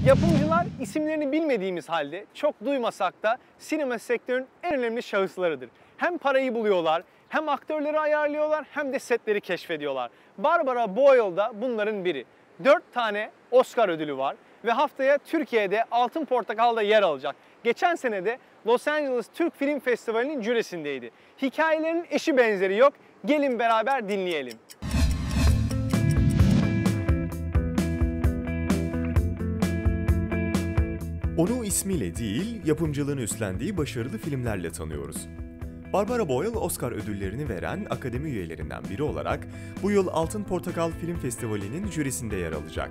Yapımcılar isimlerini bilmediğimiz halde çok duymasak da sinema sektörünün en önemli şahıslarıdır. Hem parayı buluyorlar, hem aktörleri ayarlıyorlar, hem de setleri keşfediyorlar. Barbara Boyle da bunların biri. 4 tane Oscar ödülü var ve haftaya Türkiye'de Altın Portakal'da yer alacak. Geçen sene de Los Angeles Türk Film Festivali'nin jürisindeydi. Hikayelerinin eşi benzeri yok. Gelin beraber dinleyelim. Onu ismiyle değil, yapımcılığını üstlendiği başarılı filmlerle tanıyoruz. Barbara Boyle, Oscar ödüllerini veren akademi üyelerinden biri olarak bu yıl Altın Portakal Film Festivali'nin jürisinde yer alacak.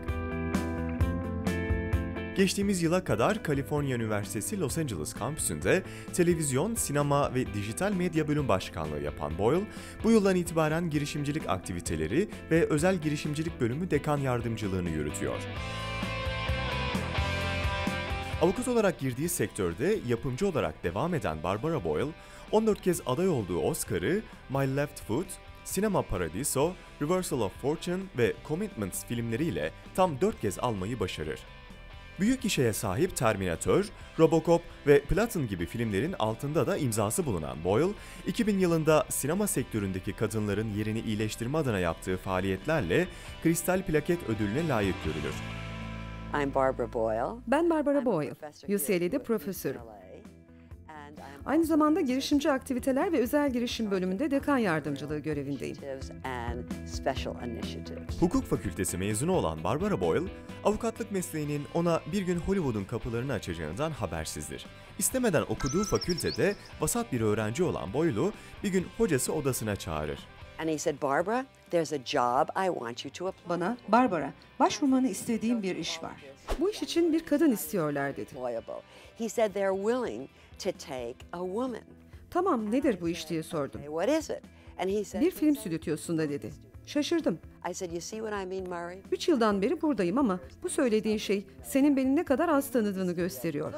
Geçtiğimiz yıla kadar Kaliforniya Üniversitesi Los Angeles kampüsünde televizyon, sinema ve dijital medya bölüm başkanlığı yapan Boyle, bu yıldan itibaren girişimcilik aktiviteleri ve özel girişimcilik bölümü dekan yardımcılığını yürütüyor. Avukat olarak girdiği sektörde yapımcı olarak devam eden Barbara Boyle, 14 kez aday olduğu Oscar'ı My Left Foot, Cinema Paradiso, Reversal of Fortune ve Commitments filmleriyle tam 4 kez almayı başarır. Büyük gişeye sahip Terminator, Robocop ve Platoon gibi filmlerin altında da imzası bulunan Boyle, 2000 yılında sinema sektöründeki kadınların yerini iyileştirme adına yaptığı faaliyetlerle Kristal Plaket Ödülü'ne layık görülür. Ben Barbara Boyle, UCLA'de profesörüm. Aynı zamanda girişimci aktiviteler ve özel girişim bölümünde dekan yardımcılığı görevindeyim. Hukuk fakültesi mezunu olan Barbara Boyle, avukatlık mesleğinin ona bir gün Hollywood'un kapılarını açacağından habersizdir. İstemeden okuduğu fakültede vasat bir öğrenci olan Boyle'u bir gün hocası odasına çağırır. Bana, Barbara, başvurmanı istediğim bir iş var. Bu iş için bir kadın istiyorlar dedi. Tamam, nedir bu iş diye sordum. Bir film stüdyosunda dedi. Şaşırdım. 3 yıldan beri buradayım ama bu söylediğin şey senin beni ne kadar az tanıdığını gösteriyor.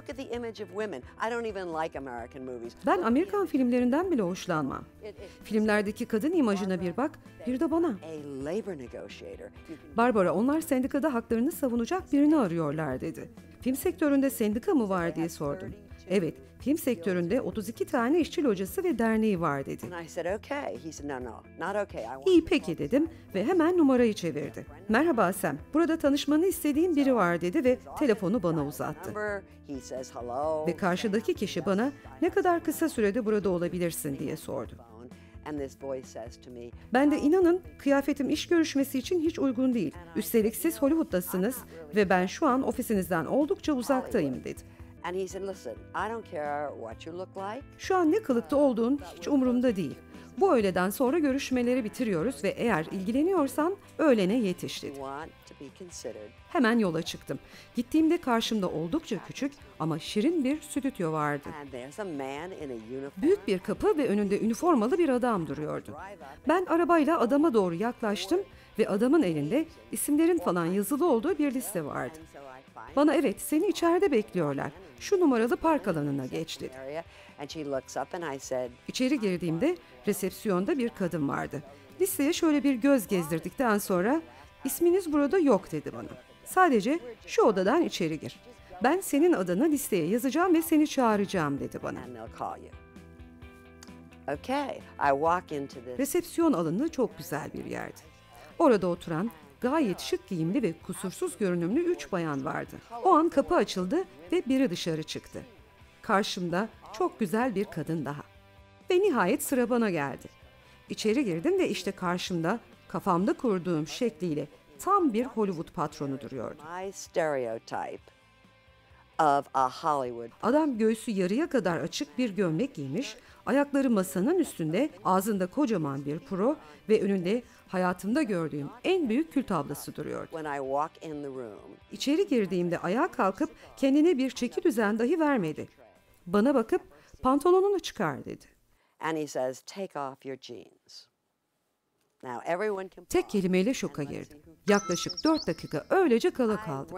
Ben Amerikan filmlerinden bile hoşlanmam. Filmlerdeki kadın imajına bir bak, bir de bana. Barbara, onlar sendikada haklarını savunacak birini arıyorlar dedi. Film sektöründe sendika mı var diye sordum. Evet, film sektöründe 32 tane işçi locası ve derneği var dedi. İyi peki dedim ve hemen numarayı çevirdi. Merhaba Sam, burada tanışmanı istediğim biri var dedi ve telefonu bana uzattı. Ve karşıdaki kişi bana ne kadar kısa sürede burada olabilirsin diye sordu. Ben de inanın kıyafetim iş görüşmesi için hiç uygun değil. Üstelik siz Hollywood'dasınız ve ben şu an ofisinizden oldukça uzaktayım dedim. Şu an ne kılıkta olduğun hiç umurumda değil. Bu öğleden sonra görüşmeleri bitiriyoruz ve eğer ilgileniyorsan öğlene yetiş dedi. Hemen yola çıktım. Gittiğimde karşımda oldukça küçük ama şirin bir stüdyo vardı. Büyük bir kapı ve önünde üniformalı bir adam duruyordu. Ben arabayla adama doğru yaklaştım ve adamın elinde isimlerin falan yazılı olduğu bir liste vardı. Bana evet, seni içeride bekliyorlar. Şu numaralı park alanına geç dedi. İçeri girdiğimde resepsiyonda bir kadın vardı. Listeye şöyle bir göz gezdirdikten sonra isminiz burada yok dedi bana. Sadece şu odadan içeri gir. Ben senin adını listeye yazacağım ve seni çağıracağım dedi bana. Resepsiyon alanı çok güzel bir yerdi. Orada oturan gayet şık giyimli ve kusursuz görünümlü 3 bayan vardı. O an kapı açıldı ve biri dışarı çıktı. Karşımda çok güzel bir kadın daha. Ve nihayet sıra bana geldi. İçeri girdim ve işte karşımda kafamda kurduğum şekliyle tam bir Hollywood patronu duruyordu. Adam göğsü yarıya kadar açık bir gömlek giymiş, ayakları masanın üstünde, ağzında kocaman bir puro ve önünde hayatımda gördüğüm en büyük kül tablası duruyordu. İçeri girdiğimde ayağa kalkıp kendine bir çeki düzen dahi vermedi. Bana bakıp pantolonunu çıkar dedi. Tek kelimeyle şoka girdim. Yaklaşık 4 dakika öylece kala kaldım.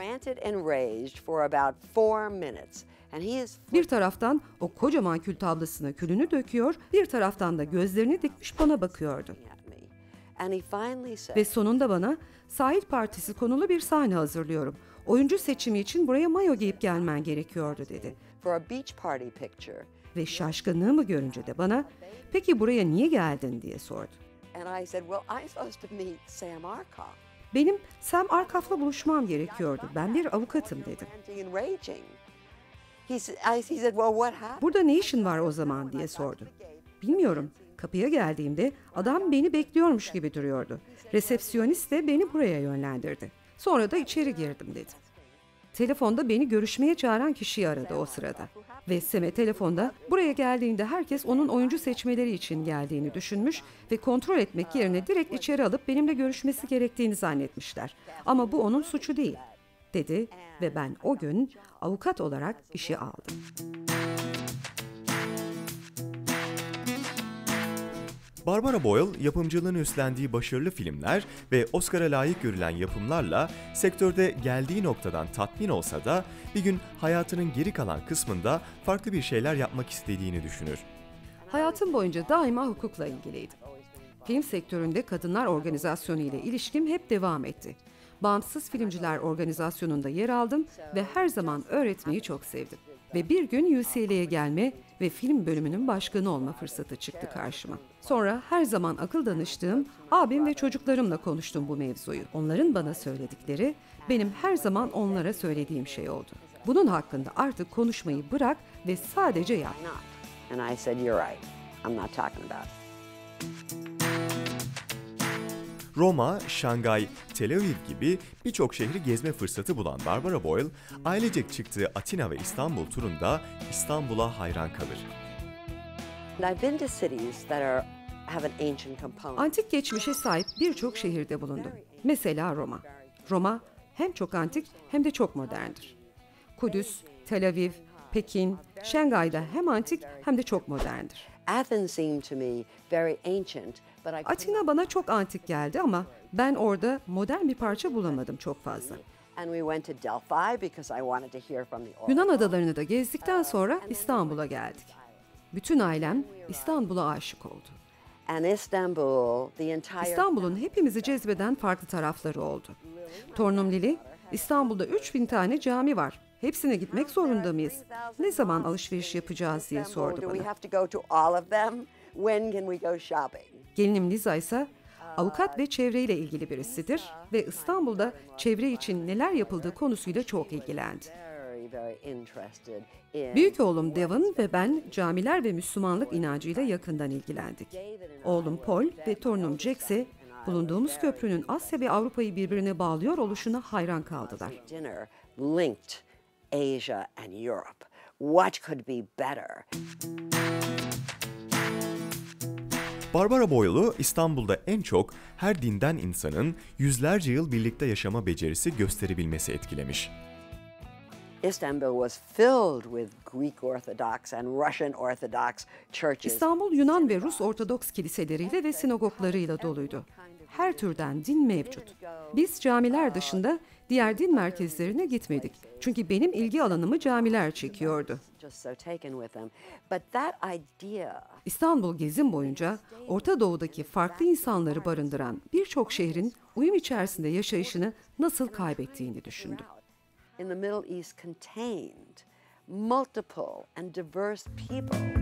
Bir taraftan o kocaman kül tablasına külünü döküyor, bir taraftan da gözlerini dikmiş bana bakıyordu. Ve sonunda bana sahil partisi konulu bir sahne hazırlıyorum. Oyuncu seçimi için buraya mayo giyip gelmen gerekiyordu dedi. For a beach party picture. Ve şaşkınlığımı görünce de bana, peki buraya niye geldin diye sordu. And I said, well, I'm supposed to meet Sam Arkoff. Benim Sam Arkoff'la buluşmam gerekiyordu. Ben bir avukatım dedim. Ranting and raging. He said, well, what happened? Burada ne işin var o zaman diye sordu. Bilmiyorum. Kapıya geldiğimde adam beni bekliyormuş gibi duruyordu. Resepsiyonist de beni buraya yönlendirdi. Sonra da içeri girdim dedi. Telefonda beni görüşmeye çağıran kişiyi aradı o sırada. Ve Sam'e telefonda buraya geldiğinde herkes onun oyuncu seçmeleri için geldiğini düşünmüş ve kontrol etmek yerine direkt içeri alıp benimle görüşmesi gerektiğini zannetmişler. Ama bu onun suçu değil, dedi ve ben o gün avukat olarak işe aldım. Barbara Boyle, yapımcılığını üstlendiği başarılı filmler ve Oscar'a layık görülen yapımlarla sektörde geldiği noktadan tatmin olsa da bir gün hayatının geri kalan kısmında farklı bir şeyler yapmak istediğini düşünür. Hayatım boyunca daima hukukla ilgiliydim. Film sektöründe kadınlar organizasyonu ile ilişkim hep devam etti. Bağımsız Filmciler Organizasyonu'nda yer aldım ve her zaman öğretmeyi çok sevdim. Ve bir gün UCLA'ye gelme ve film bölümünün başkanı olma fırsatı çıktı karşıma. Sonra her zaman akıl danıştığım abim ve çocuklarımla konuştum bu mevzuyu. Onların bana söyledikleri benim her zaman onlara söylediğim şey oldu. Bunun hakkında artık konuşmayı bırak ve sadece yap. And I said, you're right. I'm not talking about it. Roma, Şangay, Tel Aviv gibi birçok şehri gezme fırsatı bulan Barbara Boyle, ailecek çıktığı Atina ve İstanbul turunda İstanbul'a hayran kalır. And I've been to cities that have an ancient component. Antik geçmişe sahip birçok şehirde bulundum. Mesela Roma. Roma hem çok antik hem de çok moderndir. Kudüs, Tel Aviv, Pekin, Şangay'da hem antik hem de çok moderndir. Athens seemed to me very ancient, but I Atina bana çok antik geldi ama ben orada modern bir parça bulamadım çok fazla. And we went to Delphi because I wanted to hear from the oracle. Yunan adalarını da gezdikten sonra İstanbul'a geldik. Bütün ailem İstanbul'a aşık oldu. And Istanbul, the entire İstanbul'un hepimizi cezbeden farklı tarafları oldu. Torunum Lili, İstanbul'da 3000 tane cami var. Hepsine gitmek zorunda mıyız? Ne zaman alışveriş yapacağız diye sordu Do we bana. have to go to all of them? When can we go shopping? Gelinim Liza ise avukat ve çevreyle ilgili birisidir ve İstanbul'da çevre için neler yapıldığı konusuyla çok ilgilendi. Very interested in Büyük oğlum Devon ve ben camiler ve Müslümanlık inancıyla yakından ilgilendik. Oğlum Paul ve torunum Jack ise bulunduğumuz köprünün Asya ve Avrupa'yı birbirine bağlıyor oluşuna hayran kaldılar. dinner linked Asia and Europe. What could be better? Barbara Boyle'u İstanbul'da en çok her dinden insanın yüzlerce yıl birlikte yaşama becerisi gösterebilmesi etkilemiş. Istanbul was filled with Greek Orthodox and Russian Orthodox churches. İstanbul Yunan ve Rus Ortodoks kiliseleriyle ve sinagoglarıyla doluydu. Her türden din mevcut. Biz camiler dışında diğer din merkezlerine gitmedik. Çünkü benim ilgi alanımı camiler çekiyordu. Just so taken with them. But that idea İstanbul gezim boyunca Orta Doğu'daki farklı insanları barındıran birçok şehrin uyum içerisinde yaşayışını nasıl kaybettiğini düşündüm. in the Middle East contained multiple and diverse people.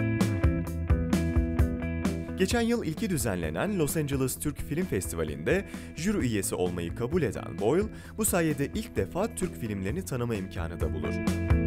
Geçen yıl ilki düzenlenen Los Angeles Türk Film Festivali'nde jüri üyesi olmayı kabul eden Boyle, bu sayede ilk defa Türk filmlerini tanıma imkanı da bulur.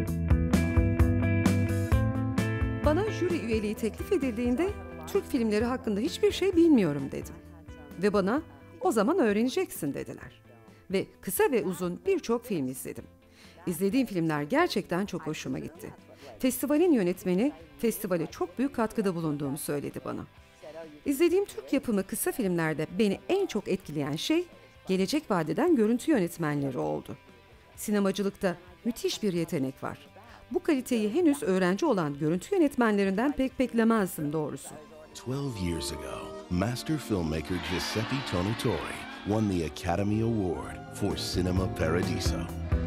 Bana jüri üyeliği teklif edildiğinde Türk filmleri hakkında hiçbir şey bilmiyorum dedim. Ve bana o zaman öğreneceksin dediler. Ve kısa ve uzun birçok film izledim. İzlediğim filmler gerçekten çok hoşuma gitti. Festivalin yönetmeni festivale çok büyük katkıda bulunduğumu söyledi bana. İzlediğim Türk yapımı kısa filmlerde beni en çok etkileyen şey gelecek vadeden görüntü yönetmenleri oldu. Sinemacılıkta müthiş bir yetenek var. Bu kaliteyi henüz öğrenci olan görüntü yönetmenlerinden pek beklemezdim doğrusu. 12 years ago, master filmmaker Giuseppe Tornatore won the Academy Award for Cinema Paradiso.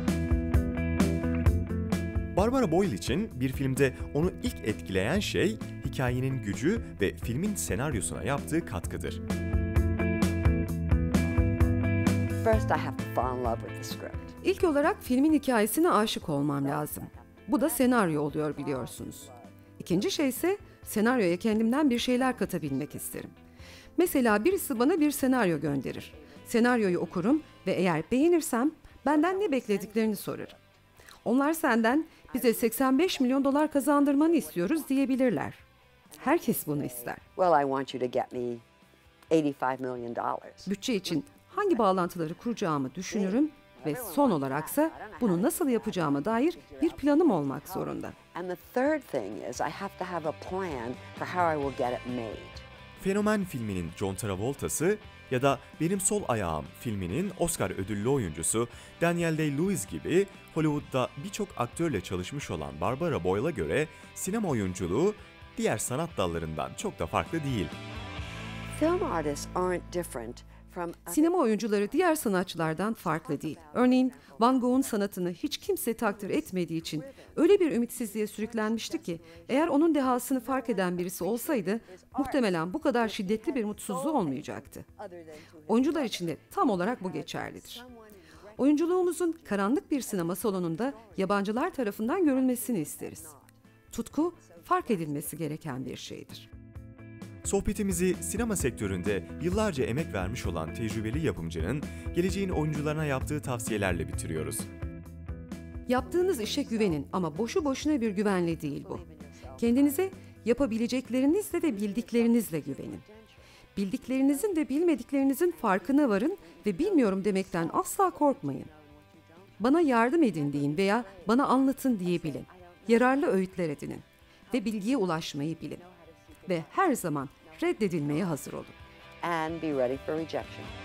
Barbara Boyle için bir filmde onu ilk etkileyen şey hikayenin gücü ve filmin senaryosuna yaptığı katkıdır. First, I have to fall in love with the script. İlk olarak filmin hikayesine aşık olmam lazım. Bu da senaryo oluyor biliyorsunuz. İkinci şey ise senaryoya kendimden bir şeyler katabilmek isterim. Mesela birisi bana bir senaryo gönderir. Senaryoyu okurum ve eğer beğenirsem benden ne beklediklerini sorarım. Onlar senden bize 85 milyon dolar kazandırmanı istiyoruz diyebilirler. Herkes bunu ister. Well, I want you to get me $85 million. Bütçe için hangi bağlantıları kuracağımı düşünürüm ve son olaraksa bunu nasıl yapacağıma dair bir planım olmak zorunda. And the third thing is I have to have a plan for how I will get it made. Fenomen filminin John Travolta'sı ya da Benim Sol Ayağım filminin Oscar ödüllü oyuncusu Daniel Day-Lewis gibi Hollywood'da birçok aktörle çalışmış olan Barbara Boyle'a göre sinema oyunculuğu diğer sanat dallarından çok da farklı değil. Film artists aren't different from Sinema oyuncuları diğer sanatçılardan farklı değil. Örneğin Van Gogh'un sanatını hiç kimse takdir etmediği için öyle bir ümitsizliğe sürüklenmişti ki eğer onun dehasını fark eden birisi olsaydı muhtemelen bu kadar şiddetli bir mutsuzluğu olmayacaktı. Oyuncular için de tam olarak bu geçerlidir. Oyunculuğumuzun karanlık bir sinema salonunda yabancılar tarafından görülmesini isteriz. Tutku fark edilmesi gereken bir şeydir. Sohbetimizi sinema sektöründe yıllarca emek vermiş olan tecrübeli yapımcının geleceğin oyuncularına yaptığı tavsiyelerle bitiriyoruz. Yaptığınız işe güvenin ama boşu boşuna bir güvenle değil bu. Kendinize yapabileceklerinizle ve bildiklerinizle güvenin. Bildiklerinizin ve bilmediklerinizin farkına varın ve bilmiyorum demekten asla korkmayın. Bana yardım edin deyin veya bana anlatın diyebilin. Yararlı öğütler edinin ve bilgiye ulaşmayı bilin. Ve her zaman reddedilmeye hazır olun. and be ready for rejection.